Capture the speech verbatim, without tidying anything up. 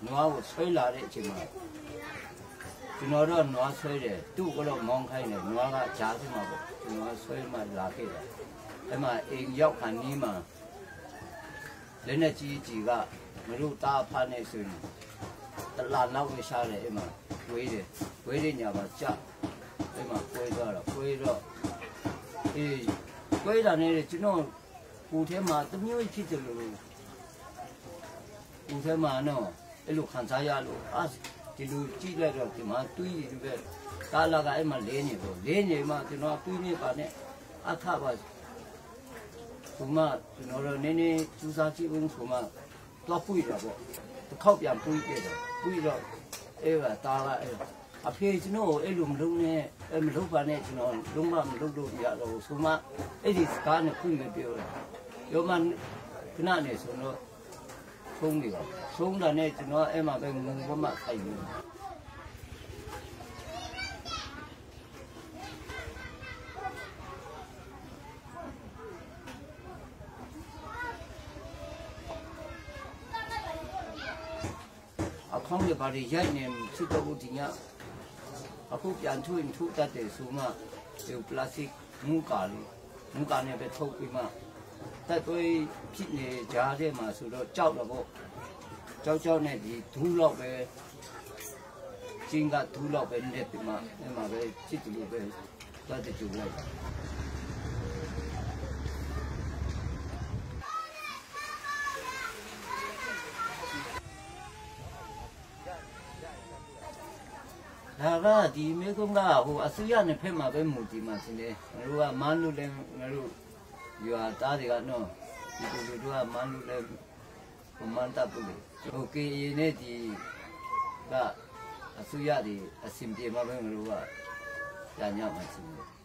နွားကိုဆွဲလာတဲ့အချိန်မှာကျွန်တော်တို့နွားဆွဲတယ်သူ့ကတော့မောင်းခိုင်းတယ်နွားကကြားစမှာပေါ့ကျွန်တော်ဆွဲမှလာခဲ့တယ်အဲ့မှာအိမ်ရောက်ခါနီးမှာလက်နဲ့ကြီးကြီးကမလို့တာဖားနေဆိုရင်တလာနောက်ဝရှားတယ်အဲ့မှာဝေးတယ်ဝေးတဲ့ညာမှာကြအဲ့မှာကွဲသွားတော့ကွဲတော့အေးကွဲတာနဲ့ကျွန်တော်ကိုထဲမှာတမျိုးဖြစ်တယ်လို့ကိုထဲမှာနော်အဲ့လိုခံစားရလို့အာဒီလိုကြည့်လိုက်တော့ဒီမှာတွေးရတဲ့ကာလာကအဲ့မှာလဲနေပေါ့လဲနေမှကျွန်တော်တွေးနေပါနဲ့အခပါဘုမကျွန်တော်တို့နည်းနည်းစူးစမ်းကြည့်ဦးဆိုမှတော့ပွေတာပေါ့တစ်ခေါက်ပြန်ပွေပြတော့ပွေတော့အဲ့ကတာကအဲ့အဖေကျွန်တော်အဲ့လိုမလုပ်နဲ့အဲ့မလုပ်ပါနဲ့ကျွန်တော်လုံးဝမလုပ်လို့ရတော့ဆိုမှအဲ့ဒီစကားနဲ့ခွင့်ပြောတယ်ပြောမှခဏနေဆိုတော့ဆုံးနေပါဆုံးတာနဲ့ကျွန်တော်အဲ့မှာပဲငုံဘမှဆိုင်နေခေါင်းရပါလေရိုက်နေချစ်တော့ဒီညအခုပြန်ထွင်ထုတ်တတ်တယ်ဆိုမှဒီပလတ်စတစ်မူကာလေးမူကာနဲ့ပဲထုတ်ပြီးမှတက်သွေးဖြစ်နေကြတဲ့မှာဆိုတော့ကြောက်တော့ပေါ့ကြောက်ကြောက်နဲ့ဒီဒူးလောက်ပဲကျင်းကဒူးလောက်ပဲနေပြီးမှအဲ့မှာပဲချစ်တယ်လို့ပဲတတ်တူလိုက်ဒါကဒီမေကုန်းကဟိုအစိုးရနဲ့ဖက်မှာပဲမူတည်မှာရှင်လေငါတို့ကမန်းလို့လဲငါတို့ရွာသားတွေကနော်ဒီလိုတို့ကမန်းလို့လဲမန်းတပ်ဘူးဟိုကေအေနဲ့ဒီကအစိုးရတွေအစင်ပြေမှာပဲငါတို့ကညာညမှာရှင်